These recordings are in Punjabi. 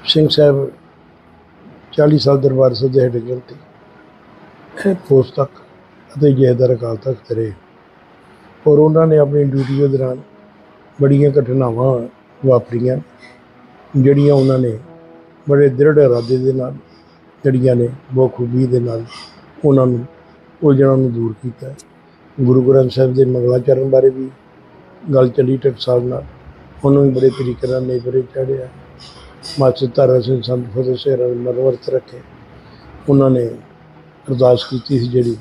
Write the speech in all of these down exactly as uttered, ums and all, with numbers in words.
ਸਿੰਘ ਸਾਹਿਬ ਚਾਲੀ ਸਾਲ ਦਰਬਾਰ ਸਾਹਿਬ ਦੇ ਹੈਡ ਗ੍ਰੰਥੀ ਪੋਸਟ ਤੱਕ ਅਤੇ ਜਥੇਦਾਰ ਅਕਾਲ ਤਖਤ ਰਹੇ ਔਰ ਉਹਨਾਂ ਨੇ ਆਪਣੀ ਡਿਊਟੀ ਦੇ ਦੌਰਾਨ ਬੜੀਆਂ ਘਟਨਾਵਾਂ ਵਾਪਰੀਆਂ ਜਿਹੜੀਆਂ ਉਹਨਾਂ ਨੇ ਬੜੇ ਦ੍ਰਿੜ ਇਰਾਦੇ ਦੇ ਨਾਲ ਜਿਹੜੀਆਂ ਨੇ ਬਖੂਬੀ ਦੇ ਨਾਲ ਉਹਨਾਂ ਨੂੰ ਉਲਝਣਾਂ ਨੂੰ ਦੂਰ ਕੀਤਾ। ਗੁਰੂ ਗ੍ਰੰਥ ਸਾਹਿਬ ਦੇ ਮੰਗਲਾਚਰਨ ਬਾਰੇ ਵੀ ਗੱਲ ਚੱਲੀ ਟਕਸਾਲ ਨਾਲ, ਉਹਨੂੰ ਵੀ ਬੜੇ ਤਰੀਕੇ ਨਾਲ ਨੇਪਰੇ ਚਾੜਿਆ। ਮਾਸਟਰ ਤਾਰਾ ਸਿੰਘ ਸੰਤ ਫਤਿਹ ਸਿੰਘ ਮਰਵਰਤ ਰੱਖੇ, ਉਹਨਾਂ ਨੇ ਅਰਦਾਸ ਕੀਤੀ ਸੀ ਜਿਹੜੀ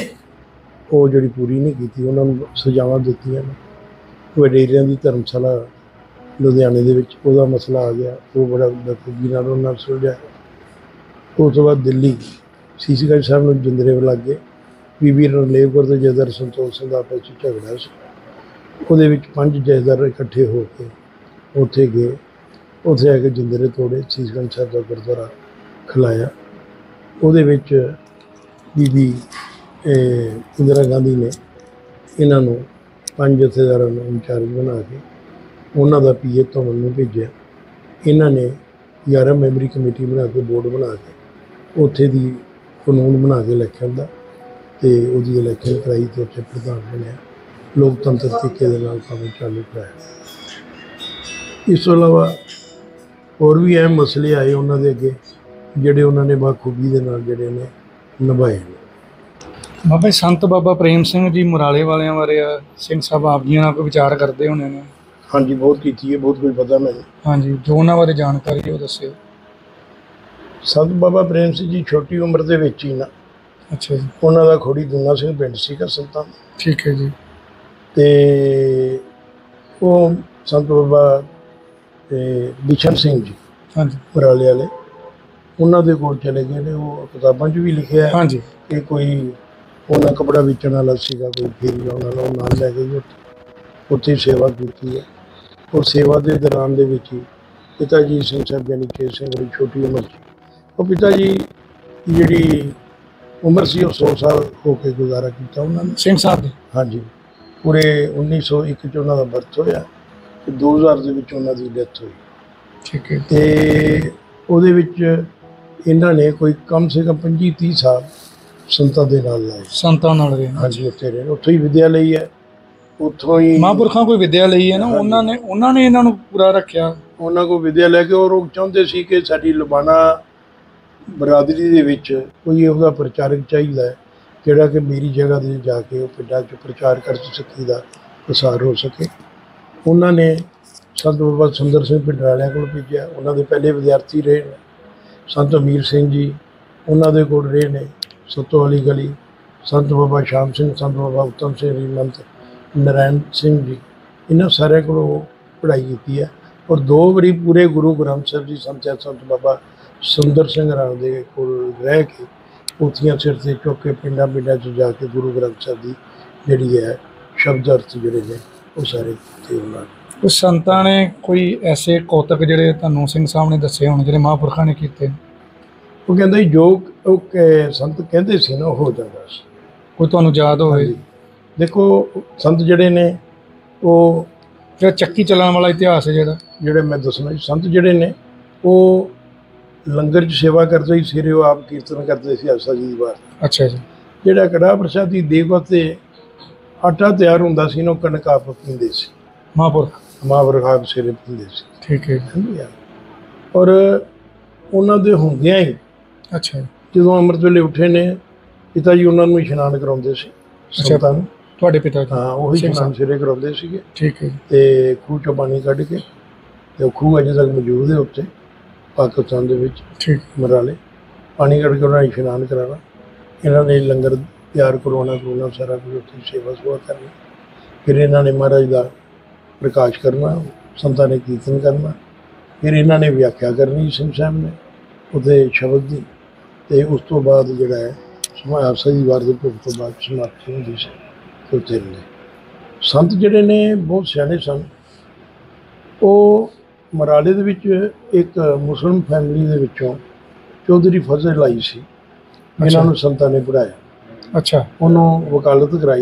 ਉਹ ਜਿਹੜੀ ਪੂਰੀ ਨਹੀਂ ਕੀਤੀ, ਉਹਨਾਂ ਨੂੰ ਸਜ਼ਾਵਾਂ ਦਿੱਤੀਆਂ ਨੇ। ਵਡੇਰਿਆਂ ਦੀ ਧਰਮਸ਼ਾਲਾ ਲੁਧਿਆਣੇ ਦੇ ਵਿੱਚ ਉਹਦਾ ਮਸਲਾ ਆ ਗਿਆ, ਉਹ ਬੜਾ ਬਖੂਬੀ ਨਾਲ ਉਹਨਾਂ ਨਾਲ ਸੁਲਝਿਆ। ਉਸ ਤੋਂ ਬਾਅਦ ਦਿੱਲੀ ਸੀਸਗੰਜ ਸਾਹਿਬ ਨੂੰ ਜਿੰਦਰੇ ਲੱਗ ਗਏ। ਬੀਬੀ ਰਣਲੇਵ ਕੌਰ ਦੇ ਜਥੇਦਾਰ ਸੰਤੋਖ ਸਿੰਘ ਦਾ ਆਪਸ ਵਿੱਚ ਝਗੜਾ ਸੀ, ਉਹਦੇ ਵਿੱਚ ਪੰਜ ਜਥੇਦਾਰ ਇਕੱਠੇ ਹੋ ਕੇ ਉੱਥੇ ਗਏ। ਉੱਥੇ ਆ ਕੇ ਜਿੰਦਰੇ ਤੋੜੇ, ਸੀਸਗੰਜ ਸਾਹਿਬ ਦਾ ਗੁਰਦੁਆਰਾ ਖਿਲਾਇਆ। ਉਹਦੇ ਵਿੱਚ ਬੀਬੀ ਇੰਦਰਾ ਗਾਂਧੀ ਨੇ ਇਹਨਾਂ ਨੂੰ ਪੰਜ ਜਥੇਦਾਰਾਂ ਨੂੰ ਇੰਚਾਰਜ ਬਣਾ ਕੇ ਉਹਨਾਂ ਦਾ ਪੀ ਏ ਧਵਨ ਨੂੰ ਭੇਜਿਆ। ਇਹਨਾਂ ਨੇ ਗਿਆਰਾਂ ਮੈਂਬਰੀ ਕਮੇਟੀ ਬਣਾ ਕੇ ਬੋਰਡ ਬਣਾ ਕੇ ਉੱਥੇ ਦੀ ਕਾਨੂੰਨ ਬਣਾ ਕੇ ਇਲੈਕਸ਼ਨ ਦਾ ਅਤੇ ਉਹਦੀ ਇਲੈਕਸ਼ਨ ਕਰਾਈ ਅਤੇ ਉੱਥੇ ਪ੍ਰਧਾਨ ਬਣਿਆ। ਲੋਕਤੰਤਰ ਤਰੀਕੇ ਦੇ ਨਾਲ ਕੰਮ ਚਾਲੂ ਕਰਾਇਆ। ਇਸ ਤੋਂ ਇਲਾਵਾ ਹੋਰ ਵੀ ਅਹਿਮ ਮਸਲੇ ਆਏ ਉਹਨਾਂ ਦੇ ਅੱਗੇ ਜਿਹੜੇ ਉਹਨਾਂ ਨੇ ਬਾਖੂਬੀ ਦੇ ਨਾਲ ਜਿਹੜੇ ਨੇ ਨਿਭਾਏ ਨੇ। ਬਾਬਾ ਸੰਤ ਬਾਬਾ ਪ੍ਰੇਮ ਸਿੰਘ ਜੀ ਮੁਰਾਲੇ ਵਾਲਿਆਂ ਬਾਰੇ ਸਿੰਘ ਸਾਹਿਬ ਆਪ ਜੀ ਨਾਲ ਕੋਈ ਵਿਚਾਰ ਕਰਦੇ ਹੋਣੇ ਨੇ? ਹਾਂਜੀ, ਬਹੁਤ ਕੀਤੀ ਹੈ, ਬਹੁਤ ਕੁਝ ਪਤਾ ਮੈਨੂੰ। ਹਾਂਜੀ, ਜੋ ਉਹਨਾਂ ਬਾਰੇ ਜਾਣਕਾਰੀ ਉਹ ਦੱਸਿਓ। ਸੰਤ ਬਾਬਾ ਪ੍ਰੇਮ ਸਿੰਘ ਜੀ ਛੋਟੀ ਉਮਰ ਦੇ ਵਿੱਚ ਹੀ ਨਾ, ਅੱਛਾ ਜੀ, ਉਹਨਾਂ ਦਾ ਖੋੜੀ ਦੁੰਨਾ ਸਿੰਘ ਪਿੰਡ ਸੀਗਾ ਸੰਤਾਂ ਦਾ। ਠੀਕ ਹੈ ਜੀ। ਅਤੇ ਉਹ ਸੰਤ ਬਾਬਾ ਅਤੇ ਬਿਸ਼ਨ ਸਿੰਘ ਜੀ ਹਾਂਜੀ ਮੁਰਾਲੇ ਵਾਲੇ, ਉਹਨਾਂ ਦੇ ਕੋਲ ਚਲੇ ਗਏ ਨੇ। ਉਹ ਕਿਤਾਬਾਂ 'ਚ ਵੀ ਲਿਖਿਆ ਹਾਂਜੀ ਕਿ ਕੋਈ ਉਹਨਾਂ ਕੱਪੜਾ ਵੇਚਣ ਵਾਲਾ ਸੀਗਾ, ਕੋਈ ਫੇਰੀ ਲਾਉਣ ਵਾਲਾ, ਉਹ ਨਾਲ ਲੈ ਕੇ ਉੱਥੇ ਉੱਥੇ ਸੇਵਾ ਕੀਤੀ ਹੈ। ਔਰ ਸੇਵਾ ਦੇ ਦੌਰਾਨ ਦੇ ਵਿੱਚ ਹੀ ਪਿਤਾ ਜੀ ਸਿੰਘ ਸਾਹਿਬ ਯਾਨੀ ਕਿ ਸਿੰਘ ਬੜੀ ਛੋਟੀ ਉਮਰ 'ਚ, ਉਹ ਪਿਤਾ ਜੀ ਜਿਹੜੀ ਉਮਰ ਸੀ ਉਹ ਸੌ ਸਾਲ ਹੋ ਕੇ ਗੁਜ਼ਾਰਾ ਕੀਤਾ ਉਹਨਾਂ ਨੇ ਸਿੰਘ ਸਾਹਿਬ ਦੇ। ਹਾਂਜੀ, ਪੂਰੇ ਉੱਨੀ ਸੌ ਇੱਕ 'ਚ ਉਹਨਾਂ ਦਾ ਬਰਥ ਹੋਇਆ ਅਤੇ ਦੋ ਹਜ਼ਾਰ ਦੇ ਵਿੱਚ ਉਹਨਾਂ ਦੀ ਡੈਥ ਹੋਈ। ਠੀਕ ਹੈ। ਅਤੇ ਉਹਦੇ ਵਿੱਚ ਇਹਨਾਂ ਨੇ ਕੋਈ ਕਮ ਸੇ ਕਮ ਪੰਜੀ ਤੀਹ ਸਾਲ ਸੰਤਾਂ ਦੇ ਨਾਲ ਲਾਏ। ਸੰਤਾਂ ਨਾਲ ਰਹੇ? ਹਾਂਜੀ, ਉੱਥੇ ਰਹੇ, ਉੱਥੋਂ ਹੀ ਵਿੱਦਿਆ ਲਈ ਹੈ, ਉੱਥੋਂ ਹੀ ਮਹਾਂਪੁਰਖਾਂ ਕੋਈ ਵਿੱਦਿਆ ਲਈ ਹੈ ਨਾ, ਉਹਨਾਂ ਨੇ ਉਹਨਾਂ ਨੇ ਇਹਨਾਂ ਨੂੰ ਪੂਰਾ ਰੱਖਿਆ। ਉਹਨਾਂ ਕੋਲ ਵਿੱਦਿਆ ਲੈ ਕੇ ਔਰ ਉਹ ਚਾਹੁੰਦੇ ਸੀ ਕਿ ਸਾਡੀ ਲੁਬਾਣਾ ਬਰਾਦਰੀ ਦੇ ਵਿੱਚ ਕੋਈ ਇਹੋ ਜਿਹਾ ਪ੍ਰਚਾਰਕ ਚਾਹੀਦਾ ਹੈ ਜਿਹੜਾ ਕਿ ਮੇਰੀ ਜਗ੍ਹਾ 'ਤੇ ਜਾ ਕੇ ਉਹ ਪਿੰਡਾਂ 'ਚ ਪ੍ਰਚਾਰ ਕਰ ਸਿੱਖੀ ਦਾ ਪ੍ਰਸਾਰ ਹੋ ਸਕੇ। ਉਹਨਾਂ ਨੇ ਸੰਤ ਬਾਬਾ ਸੁੰਦਰ ਸਿੰਘ ਪਿੰਡਰਾਲਿਆਂ ਕੋਲ ਭੇਜਿਆ, ਉਹਨਾਂ ਦੇ ਪਹਿਲੇ ਵਿਦਿਆਰਥੀ ਰਹੇ ਨੇ। ਸੰਤ ਅਮੀਰ ਸਿੰਘ ਜੀ ਉਹਨਾਂ ਦੇ ਕੋਲ ਰਹੇ ਨੇ, ਸੱਤੋ ਵਾਲੀ ਗਲੀ। ਸੰਤ ਬਾਬਾ ਸ਼ਾਮ ਸਿੰਘ, ਸੰਤ ਬਾਬਾ ਉੱਤਮ ਸਿੰਘ ਜੀ, ਮੰਤ ਨਰਾਇਣ ਸਿੰਘ ਜੀ, ਇਹਨਾਂ ਸਾਰਿਆਂ ਕੋਲੋਂ ਪੜ੍ਹਾਈ ਕੀਤੀ ਹੈ। ਔਰ ਦੋ ਵਾਰੀ ਪੂਰੇ ਗੁਰੂ ਗ੍ਰੰਥ ਸਾਹਿਬ ਜੀ ਸੰਤ ਸੰਤ ਬਾਬਾ ਸੁੰਦਰ ਸਿੰਘ ਰਾਮ ਦੇ ਕੋਲ ਰਹਿ ਕੇ ਪੋਥੀਆਂ ਸਿਰ 'ਤੇ ਚੁੱਕ ਕੇ ਪਿੰਡਾਂ ਪਿੰਡਾਂ 'ਚ ਜਾ ਕੇ ਗੁਰੂ ਗ੍ਰੰਥ ਸਾਹਿਬ ਦੀ ਜਿਹੜੀ ਹੈ ਸ਼ਬਦ ਅਰਥ ਜਿਹੜੇ ਨੇ ਉਹ ਸਾਰੇ ਕੀਤੇ ਉਹਨਾਂ ਨੇ। ਕੁਝ ਸੰਤਾਂ ਨੇ ਕੋਈ ਐਸੇ ਕੌਤਕ ਜਿਹੜੇ ਤੁਹਾਨੂੰ ਸਿੰਘ ਸਾਹਿਬ ਨੇ ਦੱਸੇ ਹੋਣ ਜਿਹੜੇ ਮਹਾਂਪੁਰਖਾਂ ਨੇ ਕੀਤੇ? ਉਹ ਕਹਿੰਦਾ ਜੀ ਜੋ ਉਹ ਕ- ਸੰਤ ਕਹਿੰਦੇ ਸੀ ਨਾ ਉਹ ਹੋ ਜਾਂਦਾ ਸੀ। ਕੋਈ ਤੁਹਾਨੂੰ ਯਾਦ ਹੋਵੇ? ਹਾਂਜੀ, ਦੇਖੋ ਸੰਤ ਜਿਹੜੇ ਨੇ ਉਹ ਜਿਹੜਾ ਚੱਕੀ ਚੱਲਣ ਵਾਲਾ ਇਤਿਹਾਸ ਹੈ ਜਿਹੜਾ ਜਿਹੜੇ ਮੈਂ ਦੱਸਣਾ ਜੀ, ਸੰਤ ਜਿਹੜੇ ਨੇ ਉਹ ਲੰਗਰ 'ਚ ਸੇਵਾ ਕਰਦੇ ਸੀ। ਸਵੇਰੇ ਉਹ ਆਪ ਕੀਰਤਨ ਕਰਦੇ ਸੀ ਆਸਾ ਜੀ ਦੀ ਵਾਰ। ਅੱਛਾ ਜੀ। ਜਿਹੜਾ ਕੜਾਹ ਪ੍ਰਸ਼ਾਦੀ ਦੇਗ ਵਾਸਤੇ ਆਟਾ ਤਿਆਰ ਹੁੰਦਾ ਸੀ ਨਾ, ਉਹ ਕਣਕ ਆਪ ਪੀਂਦੇ ਸੀ, ਮਹਾਂਪੁਰਖ ਮਹਾਂਪੁਰਖ ਆਪ ਸਵੇਰੇ ਪੀਂਦੇ ਸੀ। ਠੀਕ ਹੈ। ਹਾਂਜੀ, ਔਰ ਉਹਨਾਂ ਦੇ ਹੁੰਦਿਆਂ ਹੀ ਅੱਛਾ ਜੀ। ਜਦੋਂ ਅੰਮ੍ਰਿਤ ਵੇਲੇ ਉੱਠੇ ਨੇ ਪਿਤਾ ਜੀ ਉਹਨਾਂ ਨੂੰ ਇਸ਼ਨਾਨ ਕਰਾਉਂਦੇ ਸੀ ਸੰਤਾਂ ਨੂੰ। ਤੁਹਾਡੇ ਪਿਤਾ ਜੀ? ਹਾਂ, ਉਹੀ ਇਸ਼ਨਾਨ ਸਵੇਰੇ ਕਰਾਉਂਦੇ ਸੀਗੇ। ਠੀਕ ਹੈ। ਅਤੇ ਖੂਹ 'ਚੋਂ ਪਾਣੀ ਕੱਢ ਕੇ, ਅਤੇ ਉਹ ਖੂਹ ਅਜੇ ਤੱਕ ਮੌਜੂਦ ਹੈ ਉੱਥੇ ਪਾਕਿਸਤਾਨ ਦੇ ਵਿੱਚ। ਠੀਕ। ਮਰਾਲੇ ਪਾਣੀ ਕੱਢ ਕੇ ਉਹਨਾਂ ਨੇ ਇਸ਼ਨਾਨ ਕਰਾਉਣਾ, ਇਹਨਾਂ ਨੇ ਲੰਗਰ ਤਿਆਰ ਕਰਵਾਉਣਾ ਕਰਵਾਉਣਾ ਸਾਰਾ ਕੁਝ ਉੱਥੇ ਸੇਵਾ ਸੁਵਾ ਕਰਨੀ। ਫਿਰ ਇਹਨਾਂ ਨੇ ਮਹਾਰਾਜ ਦਾ ਪ੍ਰਕਾਸ਼ ਕਰਨਾ, ਸੰਤਾਂ ਨੇ ਕੀਰਤਨ ਕਰਨਾ, ਫਿਰ ਇਹਨਾਂ ਨੇ ਵਿਆਖਿਆ ਕਰਨੀ ਸਿੰਘ ਸਾਹਿਬ ਨੇ ਉਹਦੇ ਸ਼ਬਦ ਦੀ। ਅਤੇ ਉਸ ਤੋਂ ਬਾਅਦ ਜਿਹੜਾ ਹੈ ਆਸਾ ਦੀ ਵਾਰ ਦੇ ਭੋਗ ਤੋਂ ਬਾਅਦ ਸਮਾਪਤੀ ਹੁੰਦੀ ਸੀ ਅਤੇ ਉੱਥੇ ਰਹਿੰਦੇ। ਸੰਤ ਜਿਹੜੇ ਨੇ ਬਹੁਤ ਸਿਆਣੇ ਸਨ। ਉਹ ਮਰਾਲੇ ਦੇ ਵਿੱਚ ਇੱਕ ਮੁਸਲਿਮ ਫੈਮਿਲੀ ਦੇ ਵਿੱਚੋਂ ਚੌਧਰੀ ਫਜ਼ਲ ਆਈ ਸੀ, ਇਹਨਾਂ ਨੂੰ ਸੰਤਾਂ ਨੇ ਪੜ੍ਹਾਇਆ। ਅੱਛਾ। ਉਹਨੂੰ ਵਕਾਲਤ ਕਰਾਈ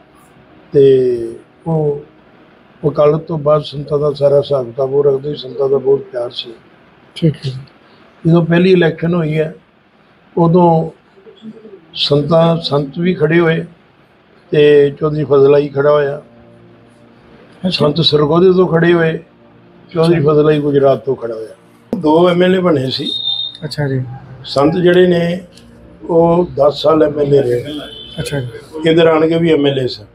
ਅਤੇ ਉਹ ਵਕਾਲਤ ਤੋਂ ਬਾਅਦ ਸੰਤਾਂ ਦਾ ਸਾਰਾ ਹਿਸਾਬ ਕਿਤਾਬ ਉਹ ਰੱਖਦੇ ਸੀ। ਸੰਤਾਂ ਦਾ ਬਹੁਤ ਪਿਆਰ ਸੀ। ਠੀਕ ਹੈ ਜੀ। ਜਦੋਂ ਪਹਿਲੀ ਇਲੈਕਸ਼ਨ ਹੋਈ ਹੈ ਉਦੋਂ ਸੰਤਾਂ ਸੰਤ ਵੀ ਖੜੇ ਹੋਏ ਤੇ ਚੌਧਰੀ ਫਜ਼ਲ ਆਈ ਖੜਾ ਹੋਇਆ, ਸੰਤ ਸਰਗੋਧੇ ਤੋਂ ਖੜੇ ਹੋਏ, ਚੌਧਰੀ ਫਜ਼ਲ ਆਈ ਗੁਜਰਾਤ ਤੋਂ ਖੜਾ ਹੋਇਆ। ਦੋ ਐਮ ਐਲ ਏ ਬਣੇ ਸੀ। ਅੱਛਾ ਜੀ। ਸੰਤ ਜਿਹੜੇ ਨੇ ਉਹ ਦਸ ਸਾਲ ਐਮ ਐਲ ਏ ਰਹੇ। ਅੱਛਾ ਜੀ। ਇੱਧਰ ਆਣ ਕੇ ਵੀ ਐਮ ਐਲ ਏ ਸਨ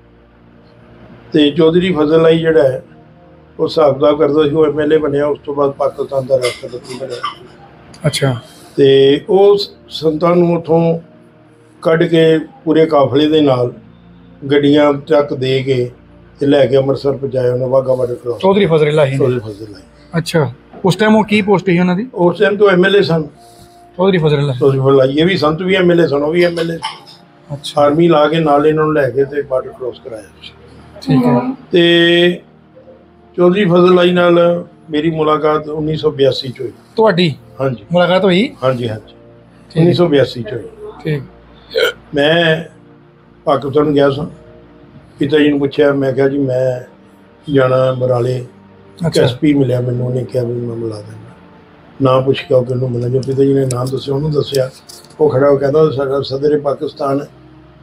ਤੇ ਚੌਧਰੀ ਫਜ਼ਲ ਆਈ ਜਿਹੜਾ ਹੈ ਉਹ ਹਿਸਾਬ ਕਿਤਾਬ ਕਰਦਾ ਸੀ। ਉਹ ਐਮ ਐਲ ਏ ਬਣਿਆ, ਉਸ ਤੋਂ ਬਾਅਦ ਪਾਕਿਸਤਾਨ ਦਾ ਰਾਸ਼ਟਰਪਤੀ ਬਣਿਆ। ਅੱਛਾ। ਤੇ ਉਹ ਸੰਤਾਂ ਨੂੰ ਉੱਥੋਂ ਕੱਢ ਕੇ ਪੂਰੇ ਕਾਫਲੇ ਦੇ ਨਾਲ ਗੱਡੀਆਂ ਚੱਕ ਦੇ ਕੇ ਤੇ ਲੈ ਕੇ ਅੰਮ੍ਰਿਤਸਰ ਪਹੁੰਚਾਇਆ ਉਹਨੇ, ਵਾਹਗਾ ਬਾਰਡਰ ਕ੍ਰਾਸ। ਚੌਧਰੀ ਫਜ਼ਲ ਆਈ ਚੌਧਰੀ ਫਜ਼ਲ ਆਈ। ਅੱਛਾ, ਉਸ ਟਾਈਮ ਉਹ ਕੀ ਪੋਸਟ ਸੀ ਉਹਨਾਂ ਦੀ? ਉਸ ਟਾਈਮ ਤੋਂ ਐਮ ਐਲ ਏ ਸਨ ਚੌਧਰੀ ਫਜ਼ਲ ਆਈ। ਚੌਧਰੀ ਫਜ਼ਲ ਆਈ। ਇਹ ਵੀ ਸੰਤ ਵੀ ਐਮ ਐਲ ਏ ਸਨ, ਉਹ ਵੀ ਐਮ ਐਲ ਏ। ਅੱਛਾ। ਆਰਮੀ ਲਾ ਕੇ ਨਾਲ ਇਹਨਾਂ ਨੂੰ ਲੈ ਕੇ ਤੇ ਬਾਰਡਰ ਕ੍ਰਾਸ ਕਰਾਇਆ। ਠੀਕ ਹੈ। ਤੇ ਚੌਧਰੀ ਫਜ਼ਲ ਆਈ ਨਾਲ ਮੇਰੀ ਮੁਲਾਕਾਤ ਉੱਨੀ ਸੌ ਬਿਆਸੀ ਚ ਹੋਈ। ਤੁਹਾਡੀ? ਹਾਂਜੀ, ਮੁਲਾਕਾਤ ਹੋਈ। ਹਾਂਜੀ ਹਾਂਜੀ, ਉੱਨੀ ਸੌ ਬਿਆਸੀ ਚ ਹੋਈ। ਠੀਕ। ਮੈਂ ਪਾਕਿਸਤਾਨ ਗਿਆ ਸਾਂ, ਪਿਤਾ ਜੀ ਨੂੰ ਪੁੱਛਿਆ, ਮੈਂ ਕਿਹਾ ਜੀ ਮੈਂ ਜਾਣਾ ਮਰਾਲੇ। ਐਸ ਪੀ ਮਿਲਿਆ ਮੈਨੂੰ, ਉਹਨੇ ਕਿਹਾ ਵੀ ਮੈਂ ਮਿਲਾ ਦਿੰਦਾ। ਨਾ ਪੁੱਛ ਕੇ ਉਹ ਕਿਹਨੂੰ ਮਿਲਿਆ, ਜੋ ਪਿਤਾ ਜੀ ਨੇ ਨਾਮ ਦੱਸਿਆ ਉਹਨੂੰ ਦੱਸਿਆ। ਉਹ ਖੜਾ ਹੋ ਕਹਿੰਦਾ ਸਾਡਾ ਸਦਰ ਪਾਕਿਸਤਾਨ ਹੈ।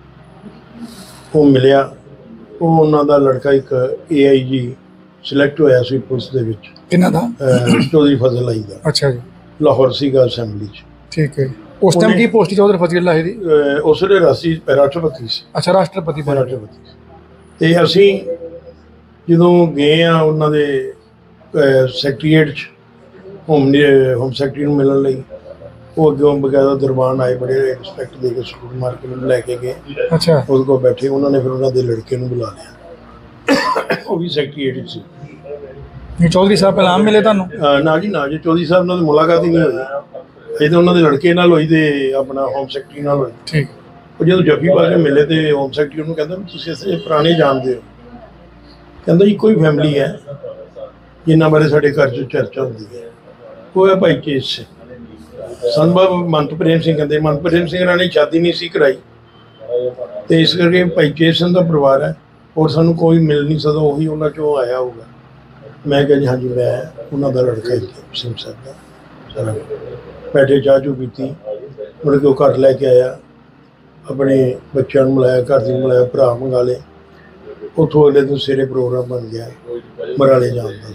ਉਹ ਮਿਲਿਆ। ਉਹ ਉਹਨਾਂ ਦਾ ਲੜਕਾ ਇੱਕ ਏ ਆਈ ਜੀ ਸਿਲੈਕਟ ਹੋਇਆ ਸੀ ਪੁਲਿਸ ਦੇ ਵਿੱਚ। ਕਿਹਨਾਂ ਦਾ? ਚੌਧਰੀ ਫਜ਼ਲ ਆਈ ਦਾ। ਅੱਛਾ ਜੀ। ਲਾਹੌਰ ਸੀਗਾ ਅਸੈਂਬਲੀ 'ਚ। ਠੀਕ ਹੈ। ਉਸ ਟਾਈਮ ਕੀ ਪੋਸਟ ਚੌਧਰੀ ਫਜ਼ਲ ਆਈ ਦੀ? ਉਸ ਵੇਲੇ ਰਾਸ਼ਟਰੀ ਰਾਸ਼ਟਰਪਤੀ ਸੀ। ਅੱਛਾ, ਰਾਸ਼ਟਰਪਤੀ। ਰਾਸ਼ਟਰਪਤੀ। ਤੇ ਅਸੀਂ ਜਦੋਂ ਗਏ ਆ ਉਹਨਾਂ ਦੇ ਸੈਕਟਰੀਏਟ 'ਚ ਹੋਮ ਹੋਮ ਸੈਕਟਰੀ ਨੂੰ ਮਿਲਣ ਲਈ, ਉਹ ਅੱਗੇ ਬਕਾਇਦਾ ਦਰਬਾਨ ਆਏ, ਬੜੇ ਰਿਸਪੈਕਟ ਦੇ ਕੇ ਸਲੂਟ ਮਾਰ ਕੇ ਮੈਨੂੰ ਲੈ ਕੇ ਗਏ। ਅੱਛਾ। ਉਹਦੇ ਕੋਲ ਬੈਠੇ, ਉਹਨਾਂ ਨੇ ਫਿਰ ਉਹਨਾਂ ਦੇ ਲੜਕੇ ਨੂੰ ਬੁਲਾ ਲਿਆ, ਉਹ ਵੀ ਸੈਕਟਰੀਏਟ ਸੀ। ਚੌਧਰੀ ਸਾਹਿਬ ਪਹਿਲਾਂ ਆਮ ਮਿਲੇ ਤੁਹਾਨੂੰ? ਨਾ ਜੀ ਨਾ ਜੀ, ਚੌਧਰੀ ਸਾਹਿਬ ਨਾਲ ਮੁਲਾਕਾਤ ਹੀ ਨਹੀਂ ਹੋਈ। ਇਹ ਤਾਂ ਉਹਨਾਂ ਦੇ ਲੜਕੇ ਨਾਲ ਹੋਈ ਤੇ ਆਪਣਾ ਹੋਮ ਸੈਕਟਰੀ ਨਾਲ ਹੋਈ। ਠੀਕ। ਉਹ ਜਦੋਂ ਜੱਫੀ ਪਾ ਕੇ ਮਿਲੇ ਤੇ ਹੋਮ ਸੈਕਟਰੀ ਉਹਨੂੰ ਕਹਿੰਦਾ ਵੀ ਤੁਸੀਂ ਅਸੀਂ ਪੁਰਾਣੇ ਜਾਣਦੇ ਹੋ? ਕਹਿੰਦਾ ਇੱਕੋ ਹੀ ਫੈਮਿਲੀ ਹੈ ਜਿਨ੍ਹਾਂ ਬਾਰੇ ਸਾਡੇ ਘਰ 'ਚ ਚਰਚਾ ਹੁੰਦੀ ਹੈ। ਉਹ ਹੈ ਭਾਈ ਕੇਸ ਸਿੰਘ। ਸੰਤ ਬਾਬਾ ਮੰਤ ਪ੍ਰੇਮ ਸਿੰਘ ਕਹਿੰਦੇ। ਮੰਤ ਪ੍ਰੇਮ ਸਿੰਘ ਨਾਲ ਨੇ ਸ਼ਾਦੀ ਨਹੀਂ ਸੀ ਕਰਾਈ ਤੇ ਇਸ ਕਰਕੇ ਭਾਈ ਕੇਸ ਸਿੰਘ ਦਾ ਪਰਿਵਾਰ ਹੈ ਔਰ ਸਾਨੂੰ ਕੋਈ ਮਿਲ ਨਹੀਂ ਸਕਦਾ, ਉਹੀ ਉਹਨਾਂ 'ਚੋਂ ਆਇਆ ਹੋਊਗਾ। ਮੈਂ ਕਿਹਾ ਜੀ ਹਾਂਜੀ ਮੈਂ ਉਹਨਾਂ ਦਾ ਲੜਕਾ ਹੀ ਸਿੰਘ ਸਾਹਿਬ ਦਾ। ਸਾਰਾ ਬੈਠੇ ਚਾਹ ਚੂ ਪੀਤੀ, ਮੁੜ ਕੇ ਉਹ ਘਰ ਲੈ ਕੇ ਆਇਆ, ਆਪਣੇ ਬੱਚਿਆਂ ਨੂੰ ਮਿਲਾਇਆ, ਘਰ ਦੀ ਮਿਲਾਇਆ, ਭਰਾ ਮੰਗਾ ਲਏ। ਉੱਥੋਂ ਅਗਲੇ ਦਿਨ ਸਵੇਰੇ ਪ੍ਰੋਗਰਾਮ ਬਣ ਗਿਆ ਮਰਾਲੇ ਜਾਣ ਦਾ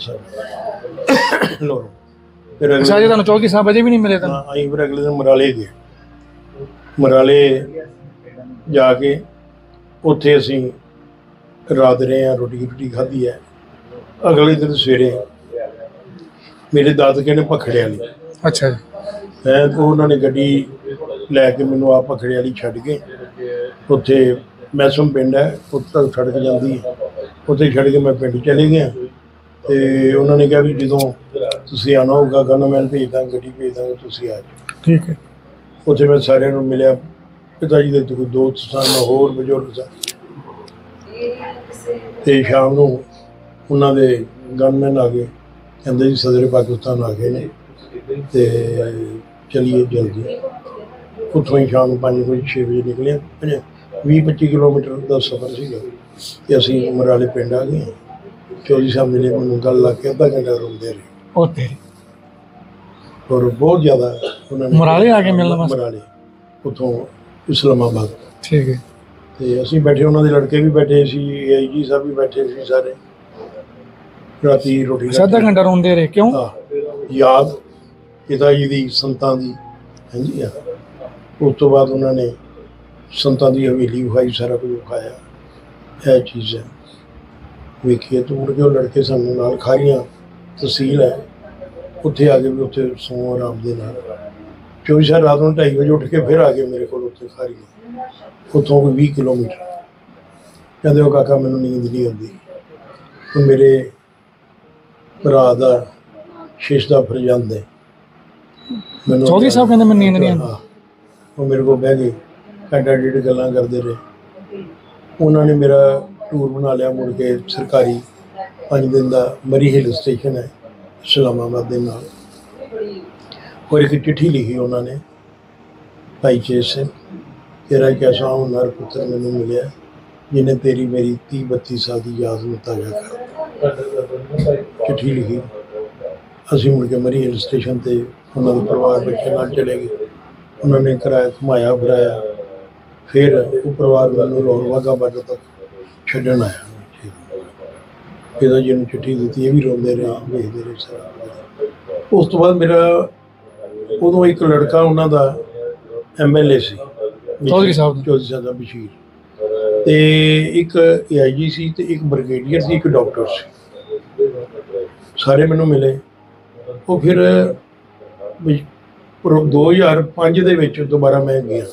ਸਰ। ਲੋ ਫਿਰ ਅੱਛਾ ਜੀ, ਤੁਹਾਨੂੰ ਚੌਧਰੀ ਸਾਹਿਬ ਅਜੇ ਵੀ ਨਹੀਂ ਮਿਲੇ ਤੁਹਾਨੂੰ? ਹਾਂ, ਅਸੀਂ ਫਿਰ ਅਗਲੇ ਦਿਨ ਮਰਾਲੇ ਗਏ। ਮਰਾਲੇ ਜਾ ਕੇ ਉੱਥੇ ਅਸੀਂ ਰਾਤ ਰਹੇ ਹਾਂ, ਰੋਟੀ ਰੋਟੀ ਖਾਧੀ ਹੈ। ਅਗਲੇ ਦਿਨ ਸਵੇਰੇ ਮੇਰੇ ਦਾਦਕੇ ਨੇ ਭਖੜੇ ਵਾਲੀ। ਅੱਛਾ ਜੀ। ਮੈਂ ਉਹਨਾਂ ਨੇ ਗੱਡੀ ਲੈ ਕੇ ਮੈਨੂੰ ਆਪ ਭਖੜੇ ਵਾਲੀ ਛੱਡ ਕੇ, ਉੱਥੇ ਮੈਸਮ ਪਿੰਡ ਹੈ, ਉੱਥੇ ਤੱਕ ਸੜਕ ਜਾਂਦੀ ਹੈ, ਉੱਥੇ ਛੱਡ ਕੇ ਮੈਂ ਪਿੰਡ ਚਲੇ ਗਿਆ। ਤੇ ਉਹਨਾਂ ਨੇ ਕਿਹਾ ਵੀ ਜਦੋਂ ਤੁਸੀਂ ਆਉਣਾ ਹੋਊਗਾ ਗਨਮੈਨ ਭੇਜ ਦਾਂਗੇ, ਗੱਡੀ ਭੇਜ ਦਾਂਗੇ, ਤੁਸੀਂ ਆ ਜਾਓ। ਠੀਕ ਹੈ। ਉੱਥੇ ਮੈਂ ਸਾਰਿਆਂ ਨੂੰ ਮਿਲਿਆ। ਪਿਤਾ ਜੀ ਦੇ ਕੋਈ ਦੋਸਤ ਸਨ, ਹੋਰ ਬਜ਼ੁਰਗ ਸਨ। ਤੇ ਸ਼ਾਮ ਨੂੰ ਉਹਨਾਂ ਦੇ ਗਨਮੈਨ ਆ ਗਏ, ਕਹਿੰਦੇ ਜੀ ਸਦਰ ਪਾਕਿਸਤਾਨ ਆ ਗਏ ਨੇ ਤੇ ਚਲੀਏ ਜਲਦੀ। ਉੱਥੋਂ ਹੀ ਸ਼ਾਮ ਨੂੰ ਪੰਜ ਵਜੇ ਛੇ ਵਜੇ ਨਿਕਲੇ। ਵੀਹ ਪੱਚੀ ਕਿਲੋਮੀਟਰ ਦਾ ਸਫ਼ਰ ਸੀਗਾ ਤੇ ਅਸੀਂ ਮਰਾਲੇ ਪਿੰਡ ਆ ਗਏ। ਚੌਧਰੀ ਸਾਹਿਬ ਮਿਲੇ, ਮੈਨੂੰ ਗੱਲ ਲਾ ਕੇ ਅੱਧਾ ਘੰਟਾ ਰੋਂਦੇ ਰਹੇ। ਉਹ ਤੇਰੀ। ਔਰ ਬਹੁਤ ਜ਼ਿਆਦਾ ਉਹਨਾਂ ਨੇ ਮਰਾਲੇ ਆ ਕੇ ਮਿਲਣ ਵਾਸਤੇ? ਮਰਾਲੇ, ਉੱਥੋਂ ਇਸਲਾਮਾਬਾਦ। ਠੀਕ ਹੈ। ਤੇ ਅਸੀਂ ਬੈਠੇ, ਉਹਨਾਂ ਦੇ ਲੜਕੇ ਵੀ ਬੈਠੇ ਸੀ, ਏ ਆਈ ਜੀ ਸਾਹਿਬ ਵੀ ਬੈਠੇ ਸੀ ਸਾਰੇ। ਰਾਤੀ ਰੋਟੀ ਅੱਧਾ ਘੰਟਾ ਰੋਂਦੇ ਰਹੇ? ਕਿਉਂ? ਯਾਦ ਪਿਤਾ ਜੀ ਦੀ, ਸੰਤਾਂ ਦੀ। ਹਾਂਜੀ। ਆ ਉਸ ਤੋਂ ਬਾਅਦ ਉਹਨਾਂ ਨੇ ਸੰਤਾਂ ਦੀ ਹਵੇਲੀ ਵਿਖਾਈ, ਸਾਰਾ ਕੁਝ ਵਿਖਾਇਆ। ਇਹ ਚੀਜ਼ ਹੈ ਵੇਖੀਏ। ਤੋਂ ਮੁੜ ਕੇ ਉਹ ਲੜਕੇ ਸਾਨੂੰ ਨਾਲ ਖਾਰੀਆਂ ਤਹਿਸੀਲ ਹੈ, ਉੱਥੇ ਆ ਕੇ ਵੀ ਉੱਥੇ ਸੌਂ ਆਰਾਮ ਦੇ ਨਾਲ। ਚੌਵੀ ਸਾਲ ਰਾਤ ਨੂੰ ਢਾਈ ਵਜੇ ਉੱਠ ਕੇ ਫਿਰ ਆ ਗਏ ਮੇਰੇ ਕੋਲ ਉੱਥੇ ਖਾਰੀਆਂ, ਉੱਥੋਂ ਕੋਈ ਵੀਹ ਕਿਲੋਮੀਟਰ। ਕਹਿੰਦੇ ਉਹ ਕਾਕਾ ਮੈਨੂੰ ਨੀਂਦ ਨਹੀਂ ਆਉਂਦੀ। ਉਹ ਮੇਰੇ ਭਰਾ ਦਾ ਸ਼ੀਸ਼ ਦਾ ਫਰਜ਼ੰਦ ਹੈ। ਮੈਨੂੰ ਚੌਧਰੀ ਸਾਹਿਬ ਕਹਿੰਦੇ ਮੈਨੂੰ ਨੀਂਦ ਨਹੀਂ ਆਉਂਦੀ। ਉਹ ਮੇਰੇ ਕੋਲ ਬਹਿ ਗਏ, ਘੰਟਾ ਡੇਢ ਗੱਲਾਂ ਕਰਦੇ ਰਹੇ। ਉਹਨਾਂ ਨੇ ਮੇਰਾ ਟੂਰ ਬਣਾ ਲਿਆ। ਮੁੜ ਕੇ ਸਰਕਾਰੀ ਪੰਜ ਦਿਨ ਦਾ ਮਰੀ ਹਿੱਲ ਸਟੇਸ਼ਨ ਹੈ ਇਸਲਾਮਾਬਾਦ ਦੇ ਨਾਲ। ਔਰ ਇੱਕ ਚਿੱਠੀ ਲਿਖੀ ਉਹਨਾਂ ਨੇ, ਭਾਈ ਚੇਤ ਸਿੰਘ, ਤੇਰਾ ਇੱਕ ਐਸਾ ਹੁਨਰ ਪੁੱਤਰ ਮੈਨੂੰ ਮਿਲਿਆ ਜਿਹਨੇ ਤੇਰੀ ਮੇਰੀ ਤੀਹ ਬੱਤੀ ਸਾਲ ਦੀ ਯਾਦ ਨੂੰ ਤਾਜ਼ਾ ਕਰ। ਚਿੱਠੀ ਲਿਖੀ। ਅਸੀਂ ਮੁੜ ਕੇ ਮਰੀ ਹਿਲ ਸਟੇਸ਼ਨ 'ਤੇ ਉਹਨਾਂ ਦੇ ਪਰਿਵਾਰ ਬੱਚੇ ਨਾਲ ਚਲੇ ਗਏ। ਉਹਨਾਂ ਨੇ ਕਰਾਇਆ, ਘੁਮਾਇਆ ਫਿਰਾਇਆ। ਫਿਰ ਉਹ ਪਰਿਵਾਰ ਮੈਨੂੰ ਲਾਹੌਰ ਵਾਹਗਾ ਬਾਰਡਰ ਤੱਕ ਛੱਡਣ ਆਇਆ। ਪਿਤਾ ਜੀ ਨੂੰ ਚਿੱਠੀ ਦਿੱਤੀ, ਇਹ ਵੀ ਰੋਂਦੇ ਰਹੇ, ਵੇਖਦੇ ਰਹੇ ਸਾਰਾ। ਉਸ ਤੋਂ ਬਾਅਦ ਮੇਰਾ ਉਦੋਂ ਇੱਕ ਲੜਕਾ ਉਹਨਾਂ ਦਾ ਐਮ ਐਲ ਏ ਸੀ, ਚੌਧਰੀ ਸਾਹਿਬ ਦਾ। ਚੌਧਰੀ ਸਾਹਿਬ ਦਾ ਬਸ਼ੀਰ, ਅਤੇ ਇੱਕ ਏ ਆਈ ਜੀ ਸੀ, ਅਤੇ ਇੱਕ ਬ੍ਰਿਗੇਡੀਅਰ ਸੀ, ਇੱਕ ਡਾਕਟਰ ਸੀ। ਸਾਰੇ ਮੈਨੂੰ ਮਿਲੇ। ਉਹ ਫਿਰ ਦੋ ਹਜ਼ਾਰ ਪੰਜ ਦੇ ਵਿੱਚ ਦੁਬਾਰਾ ਮੈਂ ਗਿਆ।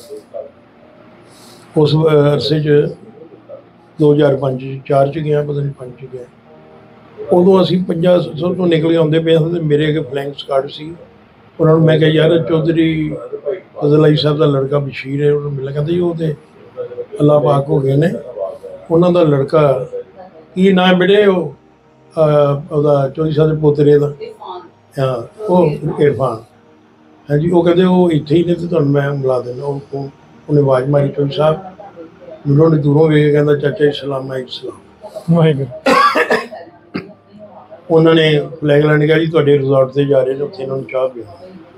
ਉਸ ਅਰਸੇ 'ਚ ਦੋ ਹਜ਼ਾਰ ਪੰਜ ਚਾਰ 'ਚ ਗਿਆ, ਪਤਾ ਨਹੀਂ ਪੰਜ 'ਚ ਗਿਆ। ਉਦੋਂ ਅਸੀਂ ਪੰਜਾਹ ਸੌ ਤੋਂ ਨਿਕਲ ਕੇ ਆਉਂਦੇ ਪਏ ਹਾਂ, ਅਤੇ ਮੇਰੇ ਅੱਗੇ ਫਲੈਂਗ ਸਕਾਡ ਸੀ। ਉਹਨਾਂ ਨੂੰ ਮੈਂ ਕਿਹਾ, ਯਾਰ ਚੌਧਰੀ ਫਜ਼ਲ ਆਈ ਸਾਹਿਬ ਦਾ ਲੜਕਾ ਬਸ਼ੀਰ ਹੈ, ਉਹਨੂੰ ਮਿਲਿਆ। ਕਹਿੰਦੇ ਜੀ ਉਹ ਤਾਂ ਅੱਲਾ ਪਾਕ ਹੋ ਗਏ ਨੇ, ਉਹਨਾਂ ਦਾ ਲੜਕਾ ਕੀ ਨਾਂ ਬੇਟੇ ਉਹ ਉਹਦਾ ਚੌਧਰੀ ਸਾਹਿਬ ਦੇ ਪੋਤਰੇ ਦਾ, ਹਾਂ ਉਹ ਇਰਫਾਨ। ਹਾਂਜੀ, ਉਹ ਕਹਿੰਦੇ ਉਹ ਇੱਥੇ ਹੀ ਨੇ ਅਤੇ ਤੁਹਾਨੂੰ ਮੈਂ ਮਿਲਾ ਦਿੰਦਾ। ਉਹ ਉਹਨੇ ਆਵਾਜ਼ ਮਾਰੀ, ਚੌਧਰੀ ਸਾਹਿਬ। ਮੈਨੂੰ ਉਹਨੇ ਦੂਰੋਂ ਵੇਖ ਕੇ ਕਹਿੰਦਾ, ਚਾਚਾ ਜੀ ਸਲਾਮ ਹੈ, ਸਲਾਮ ਵਾਹਿਗੁਰੂ। ਉਹਨਾਂ ਨੇ ਫਲੈਗ ਲੈਣ ਕਿਹਾ, ਜੀ ਤੁਹਾਡੇ ਰਿਜ਼ੋਰਟ 'ਤੇ ਜਾ ਰਹੇ ਨੇ, ਉੱਥੇ ਇਹਨਾਂ ਨੂੰ ਚਾਹ ਪਿਓ।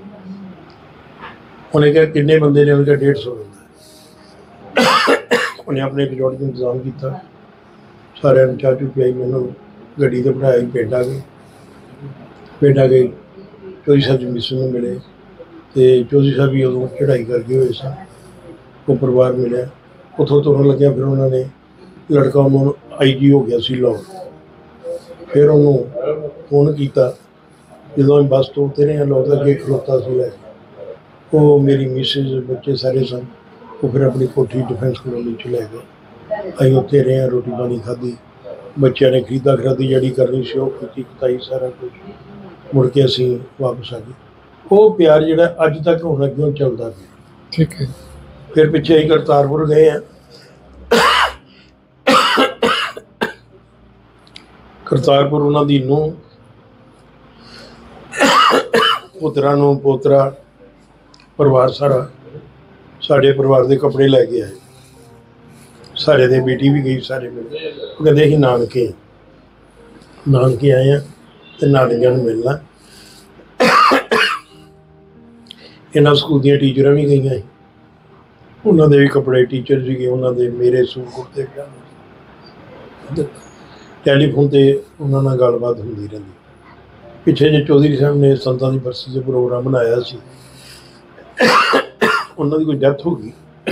ਉਹਨੇ ਕਿਹਾ ਕਿੰਨੇ ਬੰਦੇ ਨੇ? ਉਹਨੇ ਕਿਹਾ ਡੇਢ ਸੌ ਬੰਦਾ। ਉਹਨੇ ਆਪਣੇ ਰਿਜ਼ੋਰਟ 'ਚ ਇੰਤਜ਼ਾਮ ਕੀਤਾ, ਸਾਰਿਆਂ ਨੂੰ ਚਾਹ ਚੂ ਪਿਆਈ। ਮੈਨੂੰ ਗੱਡੀ 'ਤੇ ਬਿਠਾਇਆ, ਪਿੰਡ ਆ ਗਏ। ਪਿੰਡ ਆ ਗਏ, ਚੌਧਰੀ ਸਾਹਿਬ ਜੀ ਮਿਸਰ ਨੂੰ ਮਿਲੇ, ਅਤੇ ਚੌਧਰੀ ਸਾਹਿਬ ਵੀ ਉਦੋਂ ਚੜ੍ਹਾਈ ਕਰਕੇ ਹੋਏ ਸਨ। ਉਹ ਪਰਿਵਾਰ ਮਿਲਿਆ, ਉੱਥੋਂ ਤੁਰਨ ਲੱਗਿਆ। ਫਿਰ ਉਹਨਾਂ ਨੇ ਲੜਕਾ ਉਹਨੂੰ ਆਈ ਜੀ ਹੋ ਗਿਆ ਸੀ ਲਾਹੌਰ। ਫਿਰ ਉਹਨੂੰ ਫੋਨ ਕੀਤਾ, ਜਦੋਂ ਅਸੀਂ ਬੱਸ ਤੋਂ ਉਤਰੇ ਹਾਂ, ਲਾਹੌਰ ਦਾ ਅੱਗੇ ਖਲੋਤਾ ਸੀ ਲੈ ਕੇ। ਉਹ ਮੇਰੀ ਮਿਸਿਸ ਬੱਚੇ ਸਾਰੇ ਸਨ। ਉਹ ਫਿਰ ਆਪਣੀ ਕੋਠੀ ਡਿਫੈਂਸ ਕਲੋਨੀ 'ਚ ਲੈ ਗਏ। ਅਸੀਂ ਉੱਥੇ ਰਹੇ ਹਾਂ, ਰੋਟੀ ਪਾਣੀ ਖਾਧੀ, ਬੱਚਿਆਂ ਨੇ ਖਰੀਦਾ ਖਰਾਦੀ ਜਿਹੜੀ ਕਰਨੀ ਸੀ ਉਹ ਕੀਤੀ, ਕਤਾਈ ਸਾਰਾ ਕੁਝ। ਮੁੜ ਕੇ ਅਸੀਂ ਵਾਪਸ ਆ ਗਏ। ਉਹ ਪਿਆਰ ਜਿਹੜਾ ਅੱਜ ਤੱਕ ਹੁਣ ਅੱਗੇ ਚੱਲਦਾ ਪਿਆ। ਠੀਕ ਹੈ। ਫਿਰ ਪਿੱਛੇ ਅਸੀਂ ਕਰਤਾਰਪੁਰ ਗਏ ਹਾਂ। ਕਰਤਾਰਪੁਰ ਉਹਨਾਂ ਦੀ ਨੂੰਹ, ਪੁੱਤਰਾਂ ਨੂੰ ਪੋਤਰਾ, ਪਰਿਵਾਰ ਸਾਰਾ, ਸਾਡੇ ਪਰਿਵਾਰ ਦੇ ਕੱਪੜੇ ਲੈ ਕੇ ਆਏ। ਸਾਰੇ ਦੇ ਬੇਟੀ ਵੀ ਗਈ, ਸਾਰੇ ਮਿਲੇ। ਉਹ ਕਹਿੰਦੇ ਅਸੀਂ ਨਾਨਕੇ ਨਾਨਕੇ ਆਏ ਹਾਂ ਅਤੇ ਨਾਨਕਿਆਂ ਨੂੰ ਮਿਲਣਾ। ਇਹਨਾਂ ਸਕੂਲ ਦੀਆਂ ਟੀਚਰਾਂ ਵੀ ਗਈਆਂ ਸੀ, ਉਹਨਾਂ ਦੇ ਵੀ ਕੱਪੜੇ, ਟੀਚਰ ਸੀਗੇ ਉਹਨਾਂ ਦੇ, ਮੇਰੇ ਸੂਟ ਕੁੜਤੇ ਪਜਾਮੇ। ਟੈਲੀਫੋਨ 'ਤੇ ਉਹਨਾਂ ਨਾਲ ਗੱਲਬਾਤ ਹੁੰਦੀ ਰਹਿੰਦੀ। ਪਿੱਛੇ ਜੇ ਚੌਧਰੀ ਸਾਹਿਬ ਨੇ ਸੰਤਾਂ ਦੀ ਬਰਸੀ 'ਤੇ ਪ੍ਰੋਗਰਾਮ ਬਣਾਇਆ ਸੀ, ਉਹਨਾਂ ਦੀ ਕੋਈ ਡੈਥ ਹੋ ਗਈ,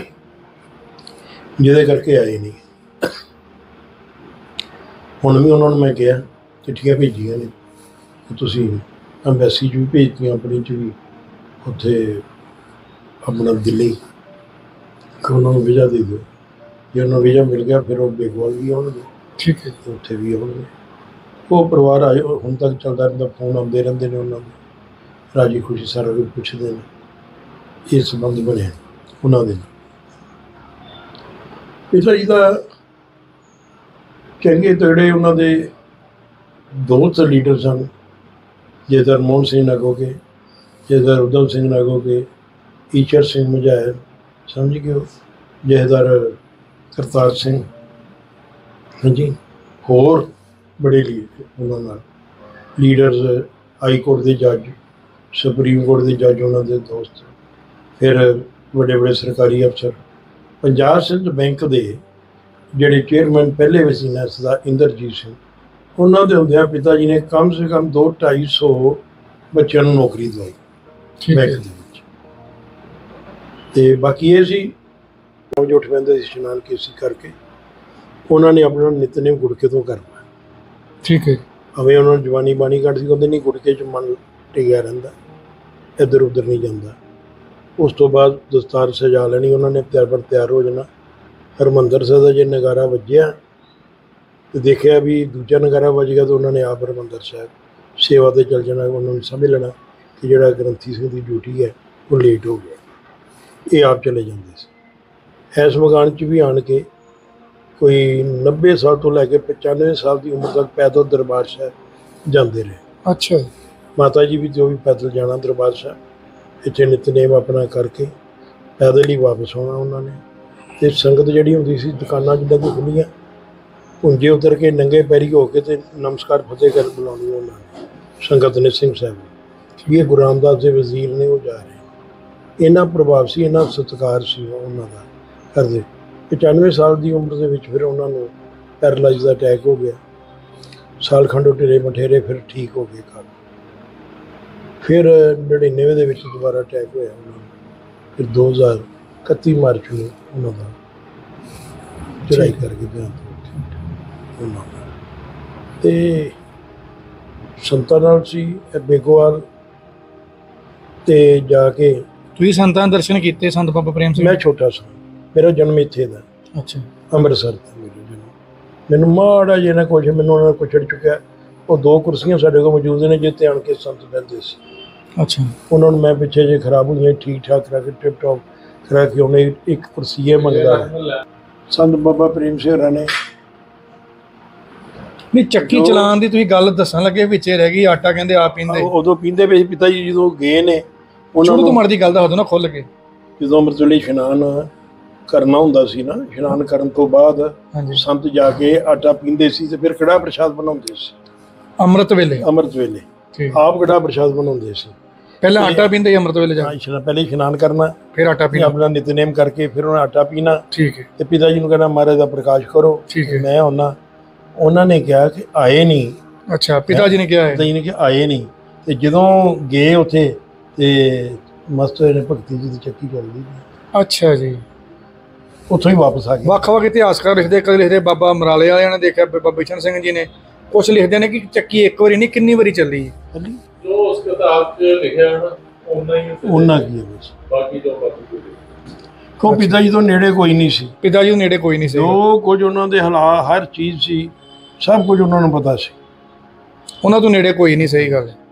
ਜਿਹਦੇ ਕਰਕੇ ਆਏ ਨਹੀਂ। ਹੁਣ ਵੀ ਉਹਨਾਂ ਨੂੰ ਮੈਂ ਕਿਹਾ, ਚਿੱਠੀਆਂ ਭੇਜੀਆਂ ਨੇ, ਤੁਸੀਂ ਅੰਬੈਸੀ 'ਚ ਵੀ ਭੇਜਤੀਆਂ, ਆਪਣੀ 'ਚ ਵੀ, ਉੱਥੇ ਆਪਣਾ ਦਿੱਲੀ, ਕਿ ਉਹਨਾਂ ਨੂੰ ਵੀਜ਼ਾ ਦੇ ਦਿਓ। ਜੇ ਉਹਨਾਂ ਨੂੰ ਵੀਜ਼ਾ ਮਿਲ ਗਿਆ, ਫਿਰ ਉਹ ਬੇਗਵਾਲ ਵੀ ਆਉਣਗੇ। ਠੀਕ ਹੈ, ਉੱਥੇ ਵੀ ਆਉਣਗੇ। ਉਹ ਪਰਿਵਾਰ ਆਏ, ਹੁਣ ਤੱਕ ਚੱਲਦਾ ਰਹਿੰਦਾ, ਫੋਨ ਆਉਂਦੇ ਰਹਿੰਦੇ ਨੇ ਉਹਨਾਂ ਦੇ, ਰਾਜੀ ਖੁਸ਼ੀ ਸਾਰਾ ਕੁਝ ਪੁੱਛਦੇ ਨੇ। ਇਹ ਸੰਬੰਧ ਬਣਿਆ ਉਹਨਾਂ ਦੇ ਨਾਲ। ਪਿਤਾ ਜੀ ਦਾ ਚੰਗੇ ਤਗੜੇ ਉਹਨਾਂ ਦੇ ਦੋਸਤ ਲੀਡਰ ਸਨ। ਜਥੇਦਾਰ ਮੋਹਨ ਸਿੰਘ ਨਾਗੋਕੇ, ਜਥੇਦਾਰ ਉਦਮ ਸਿੰਘ ਨਾਗੋਕੇ, ਈਸ਼ਰ ਸਿੰਘ ਮੁਜਾਹਿਰ, ਸਮਝ ਗਏ ਹੋ, ਜਥੇਦਾਰ ਕਰਤਾਰ ਸਿੰਘ, ਹਾਂਜੀ, ਹੋਰ ਬੜੇ ਲੀਡਰ ਉਹਨਾਂ ਨਾਲ, ਲੀਡਰਸ, ਹਾਈ ਕੋਰਟ ਦੇ ਜੱਜ, ਸੁਪਰੀਮ ਕੋਰਟ ਦੇ ਜੱਜ ਉਹਨਾਂ ਦੇ ਦੋਸਤ, ਫਿਰ ਵੱਡੇ ਵੱਡੇ ਸਰਕਾਰੀ ਅਫਸਰ। ਪੰਜਾਬ ਸਿੰਧ ਬੈਂਕ ਦੇ ਜਿਹੜੇ ਚੇਅਰਮੈਨ ਪਹਿਲੇ ਵੀ ਸੀ ਨੈਸ ਦਾ, ਇੰਦਰਜੀਤ ਸਿੰਘ, ਉਹਨਾਂ ਦੇ ਹੁੰਦਿਆਂ ਪਿਤਾ ਜੀ ਨੇ ਕਮ ਸੇ ਕਮ ਦੋ ਢਾਈ ਸੌ ਬੱਚਿਆਂ ਨੂੰ ਨੌਕਰੀ ਦਵਾਈ ਬੈਂਕ ਦੇ ਵਿੱਚ। ਅਤੇ ਬਾਕੀ ਇਹ ਸੀ, ਜੋ ਉੱਠ ਪੈਂਦੇ ਸੀ ਇਸ਼ਨਾਨ ਕੇਸੀ ਕਰਕੇ, ਉਹਨਾਂ ਨੇ ਆਪਣਾ ਨਿਤਨੇਮ ਗੁਟਕੇ ਤੋਂ ਕਰਨਾ। ਠੀਕ ਹੈ। ਭਾਵੇਂ ਉਹਨਾਂ ਨੂੰ ਜਵਾਨੀ ਬਾਣੀ ਕੱਢ ਸੀ, ਕਹਿੰਦੇ ਨਹੀਂ ਗੁਟਕੇ 'ਚ ਮਨ ਟਿਕਿਆ ਰਹਿੰਦਾ, ਇੱਧਰ ਉੱਧਰ ਨਹੀਂ ਜਾਂਦਾ। ਉਸ ਤੋਂ ਬਾਅਦ ਦਸਤਾਰ ਸਜਾ ਲੈਣੀ ਉਹਨਾਂ ਨੇ, ਤਿਆਰ ਪਰ ਤਿਆਰ ਹੋ ਜਾਣਾ। ਹਰਿਮੰਦਰ ਸਾਹਿਬ ਦਾ ਜੇ ਨਗਾਰਾ ਵੱਜਿਆ ਅਤੇ ਦੇਖਿਆ ਵੀ ਦੂਜਾ ਨਗਾਰਾ ਵੱਜ ਗਿਆ, ਤਾਂ ਉਹਨਾਂ ਨੇ ਆਪ ਹਰਿਮੰਦਰ ਸਾਹਿਬ ਸੇਵਾ 'ਤੇ ਚੱਲ ਜਾਣਾ। ਉਹਨਾਂ ਨੂੰ ਸਮਝ ਲੈਣਾ ਕਿ ਜਿਹੜਾ ਗ੍ਰੰਥੀ ਸਿੰਘ ਦੀ ਡਿਊਟੀ ਹੈ ਉਹ ਲੇਟ ਹੋ ਗਿਆ, ਇਹ ਆਪ ਚਲੇ ਜਾਂਦੇ ਸੀ। ਇਸ ਮਕਾਨ 'ਚ ਵੀ ਆਣ ਕੇ ਕੋਈ ਨੱਬੇ ਸਾਲ ਤੋਂ ਲੈ ਕੇ ਪਚਾਨਵੇਂ ਸਾਲ ਦੀ ਉਮਰ ਤੱਕ ਪੈਦਲ ਦਰਬਾਰ ਸਾਹਿਬ ਜਾਂਦੇ ਰਹੇ। ਅੱਛਾ। ਮਾਤਾ ਜੀ ਵੀ ਜੋ ਵੀ ਪੈਦਲ ਜਾਣਾ ਦਰਬਾਰ ਸਾਹਿਬ, ਇੱਥੇ ਨਿਤਨੇਮ ਆਪਣਾ ਕਰਕੇ ਪੈਦਲ ਹੀ ਵਾਪਸ ਆਉਣਾ ਉਹਨਾਂ ਨੇ। ਅਤੇ ਸੰਗਤ ਜਿਹੜੀ ਹੁੰਦੀ ਸੀ ਦੁਕਾਨਾਂ ਜਿੱਦਾਂ ਕਿ ਖੁੱਲ੍ਹੀਆਂ, ਪੁੰਜੇ ਉਤਰ ਕੇ ਨੰਗੇ ਪੈਰੀ ਹੋ ਕੇ ਅਤੇ ਨਮਸਕਾਰ ਫਤਿਹ ਕਰ ਬੁਲਾਉਣੀ ਉਹਨਾਂ ਨੇ। ਸੰਗਤ ਨੇ ਸਿੰਘ ਸਾਹਿਬ ਵੀ ਇਹ ਗੁਰੂ ਰਾਮਦਾਸ ਦੇ ਵਜ਼ੀਰ ਨੇ, ਉਹ ਜਾ ਰਹੇ। ਇੰਨਾ ਪ੍ਰਭਾਵ ਸੀ, ਇੰਨਾ ਸਤਿਕਾਰ ਸੀ ਉਹਨਾਂ ਦਾ ਕਰਦੇ। ਪਚਾਨਵੇਂ ਸਾਲ ਦੀ ਉਮਰ ਦੇ ਵਿੱਚ ਫਿਰ ਉਹਨਾਂ ਨੂੰ ਪੈਰਾਲਾਈਜ਼ ਦਾ ਅਟੈਕ ਹੋ ਗਿਆ। ਸਾਲ ਖੰਡ ਉਹ ਢਿਰੇ ਮਠੇਰੇ, ਫਿਰ ਠੀਕ ਹੋ ਗਏ ਕੰਮ। ਫਿਰ ਨੜਿਨਵੇਂ ਦੇ ਵਿੱਚ ਦੁਬਾਰਾ ਅਟੈਕ ਹੋਇਆ ਉਹਨਾਂ ਨੂੰ। ਫਿਰ ਦੋ ਹਜ਼ਾਰ ਇਕੱਤੀ ਮਾਰਚ ਨੂੰ ਉਹਨਾਂ ਦਾ ਚੜ੍ਹਾਈ ਕਰਕੇ ਦੇਹਾਂਤ ਉਹਨਾਂ ਦਾ। ਅਤੇ ਸੰਤਾਂ ਨਾਲ ਸੀ ਬੇਗੋਵਾਲ, ਅਤੇ ਜਾ ਕੇ ਤੁਸੀਂ ਸੰਤਾਂ ਦੇ ਦਰਸ਼ਨ ਕੀਤੇ ਸੰਤ ਬਾਬਾ ਪ੍ਰੇਮ ਸਿੰਘ? ਮੈਂ ਛੋਟਾ ਸਾਂ, ਮੇਰਾ ਜਨਮ ਇੱਥੇ ਦਾ, ਅੱਛਾ, ਅੰਮ੍ਰਿਤਸਰ ਦਾ ਮੇਰਾ ਜਨਮ। ਮੈਨੂੰ ਮਾੜਾ ਜਿਹਾ ਨਾ ਕੁਛ ਮੈਨੂੰ ਉਹਨਾਂ ਨੇ ਕੁਛੜ ਚੁੱਕਿਆ। ਉਹ ਦੋ ਕੁਰਸੀਆਂ ਸਾਡੇ ਕੋਲ ਮੌਜੂਦ ਨੇ ਜਿੱਥੇ ਆਣ ਕੇ ਸੰਤ ਬਹਿੰਦੇ ਸੀ। ਅੱਛਾ, ਉਹਨਾਂ ਨੂੰ ਮੈਂ ਪਿੱਛੇ ਜੇ ਖਰਾਬ ਹੋਈਆਂ ਠੀਕ ਠਾਕ ਕਰਾ ਕੇ ਟਿਪ ਟੋਪ ਕਰਾ ਕੇ ਉਹਨੇ ਇੱਕ ਕੁਰਸੀ ਇਹ ਮੰਗਦਾ ਹੈ। ਸੰਤ ਬਾਬਾ ਪ੍ਰੇਮ ਸਿੰਘ ਹੋਰਾਂ ਨੇ ਨਹੀਂ ਚੱਕੀ ਚਲਾਉਣ ਦੀ ਤੁਸੀਂ ਗੱਲ ਦੱਸਣ ਲੱਗੇ, ਵਿੱਚੇ ਰਹਿ ਗਈ ਆਟਾ ਕਹਿੰਦੇ ਆਪ ਪੀਂਦੇ। ਉਦੋਂ ਪੀਂਦੇ ਪਏ ਸੀ ਪਿਤਾ ਜੀ, ਜਦੋਂ ਗਏ ਨੇ ਉਹਨਾਂ ਸ਼ੁਰੂ ਤੋਂ ਨੂੰ, ਮਰਦੀ ਗੱਲ ਦਾ ਹੋਦਾ ਨਾ ਖੁੱਲ ਕੇ। ਜਦੋਂ ਅੰਮ੍ਰਿਤ ਵੇਲੇ ਇਸ਼ਨਾਨ ਕਰਨਾ ਹੁੰਦਾ ਸੀ ਨਾ, ਇਸ਼ਨਾਨ ਕਰਨ ਤੋਂ ਬਾਅਦ ਹਾਂਜੀ, ਸੰਤ ਜਾ ਕੇ ਆਟਾ ਪੀਂਦੇ ਸੀ ਤੇ ਫਿਰ ਕੜਾਹ ਪ੍ਰਸ਼ਾਦ ਬਣਾਉਂਦੇ ਸੀ ਅੰਮ੍ਰਿਤ ਵੇਲੇ। ਅੰਮ੍ਰਿਤ ਵੇਲੇ ਠੀਕ, ਆਪ ਕੜਾਹ ਪ੍ਰਸ਼ਾਦ ਬਣਾਉਂਦੇ ਸੀ। ਪਹਿਲਾਂ ਆਟਾ ਪੀਂਦੇ ਸੀ ਅੰਮ੍ਰਿਤ ਵੇਲੇ ਜਾ ਹਾਂ, ਕੇ, ਇਸ਼ਨਾਨ ਪਹਿਲੇ ਇਸ਼ਨਾਨ ਕਰਨਾ, ਫਿਰ ਆਟਾ ਫਿਰ ਪੀਣਾ। ਆਪਣਾ ਨਿਤਨੇਮ ਕਰਕੇ ਫਿਰ ਉਹਨਾਂ ਆਟਾ ਪੀਣਾ। ਠੀਕ ਹੈ, ਤੇ ਪਿਤਾ ਜੀ ਨੂੰ ਕਹਿੰਦਾ ਮਹਾਰਾਜ ਦਾ ਪ੍ਰਕਾਸ਼ ਕਰੋ। ਠੀਕ ਹੈ। ਮੈਂ ਉਹਨਾਂ ਉਹਨਾਂ ਨੇ ਕਿਹਾ ਕਿ ਆਏ ਨਹੀਂ। ਅੱਛਾ, ਪਿਤਾ ਜੀ ਨੇ ਕਿਹਾ ਹੈ? ਪਿਤਾ ਜੀ ਨੇ ਕਿਹਾ ਆਏ ਨਹੀਂ। ਤੇ ਜਦੋਂ ਗਏ ਉੱਥੇ ਤੇ ਮਸਤ ਹੋਏ ਨੇ, ਭਗਤੀ ਜੀ ਦੀ ਚੱਕੀ ਚੱਲਦੀ ਸੀ। ਅੱਛਾ ਜੀ, ਉੱਥੋਂ ਹੀ ਵਾਪਸ ਆ ਗਏ। ਵੱਖ-ਵੱਖ ਇਤਿਹਾਸਕਾਰ ਲਿਖਦੇ, ਕਦੇ ਲਿਖਦੇ ਬਾਬਾ ਮਰਾਲੇ ਵਾਲਿਆਂ ਨੇ ਦੇਖਿਆ, ਬਾਬਾ ਬਿਸ਼ਨ ਸਿੰਘ ਜੀ ਨੇ, ਕੁਛ ਲਿਖਦੇ ਨੇ ਕਿ ਚੱਕੀ ਇੱਕ ਵਾਰੀ ਨਹੀਂ ਕਿੰਨੀ ਵਾਰੀ ਚੱਲੀ। ਜੋ ਉਸ ਕਿਤਾਬ 'ਚ ਲਿਖਿਆ ਹੈ ਨਾ ਉਹਨਾਂ ਹੀ ਉਹਨਾਂ ਕੀ ਹੈ ਬਸ, ਬਾਕੀ ਜੋ ਬਾਕੀ ਕੋਈ ਕੋ ਪਿਤਾ ਜੀ ਤੋਂ ਨੇੜੇ ਕੋਈ ਨਹੀਂ ਸੀ। ਪਿਤਾ ਜੀ ਨੂੰ ਨੇੜੇ ਕੋਈ ਨਹੀਂ ਸੀ, ਜੋ ਕੁਝ ਉਹਨਾਂ ਦੇ ਹਾਲਾਤ, ਹਰ ਚੀਜ਼ ਸੀ, ਸਭ ਕੁਝ ਉਹਨਾਂ ਨੂੰ ਪਤਾ ਸੀ। ਉਹਨਾਂ ਤੋਂ ਨੇੜੇ ਕੋਈ ਨਹੀਂ। ਸਹੀ ਗੱਲ ਹੈ।